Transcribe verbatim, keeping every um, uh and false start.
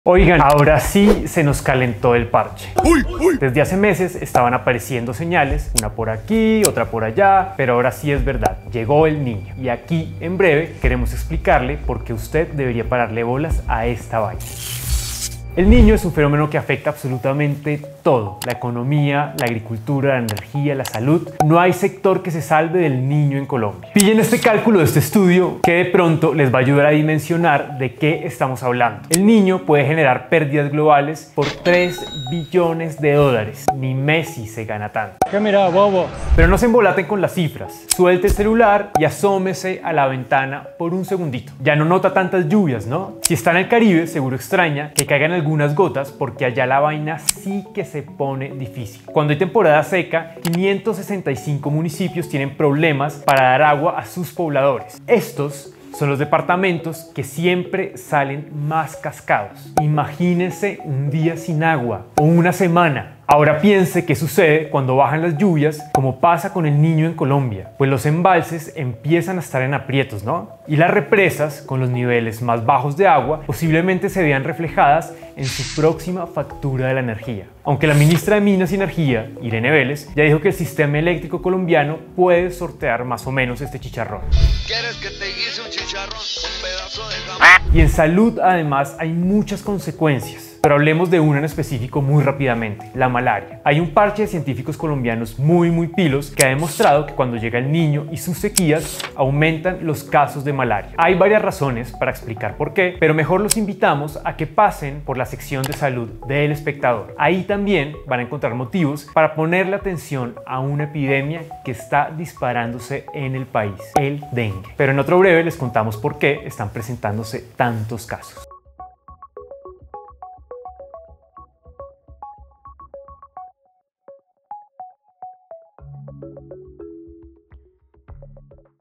Oigan, ahora sí se nos calentó el parche. Uy, uy. Desde hace meses estaban apareciendo señales, una por aquí, otra por allá, pero ahora sí es verdad, llegó el niño. Y aquí, en breve, queremos explicarle por qué usted debería pararle bolas a esta vaina. El niño es un fenómeno que afecta absolutamente todo, la economía, la agricultura, la energía, la salud. No hay sector que se salve del niño en Colombia. Pillen este cálculo de este estudio que de pronto les va a ayudar a dimensionar de qué estamos hablando. El niño puede generar pérdidas globales por tres billones de dólares. Ni Messi se gana tanto. ¿Qué mira, bobo? Pero no se embolaten con las cifras. Suelte el celular y asómese a la ventana por un segundito. Ya no nota tantas lluvias, ¿no? Si está en el Caribe, seguro extraña que caigan algunas gotas porque allá la vaina sí que se pone difícil. Cuando hay temporada seca, quinientos sesenta y cinco municipios tienen problemas para dar agua a sus pobladores. Estos son los departamentos que siempre salen más cascados. Imagínense un día sin agua o una semana. Ahora piense qué sucede cuando bajan las lluvias, como pasa con el niño en Colombia. Pues los embalses empiezan a estar en aprietos, ¿no? Y las represas, con los niveles más bajos de agua, posiblemente se vean reflejadas en su próxima factura de la energía. Aunque la ministra de Minas y Energía, Irene Vélez, ya dijo que el sistema eléctrico colombiano puede sortear más o menos este chicharrón. ¿Quieres que te guise un chicharrón? Un pedazo de jamón. Y en salud, además, hay muchas consecuencias. Pero hablemos de una en específico muy rápidamente, la malaria. Hay un parche de científicos colombianos muy muy pilos que ha demostrado que cuando llega el niño y sus sequías aumentan los casos de malaria. Hay varias razones para explicar por qué, pero mejor los invitamos a que pasen por la sección de salud del Espectador. Ahí también van a encontrar motivos para ponerle atención a una epidemia que está disparándose en el país, el dengue. Pero en otro breve les contamos por qué están presentándose tantos casos.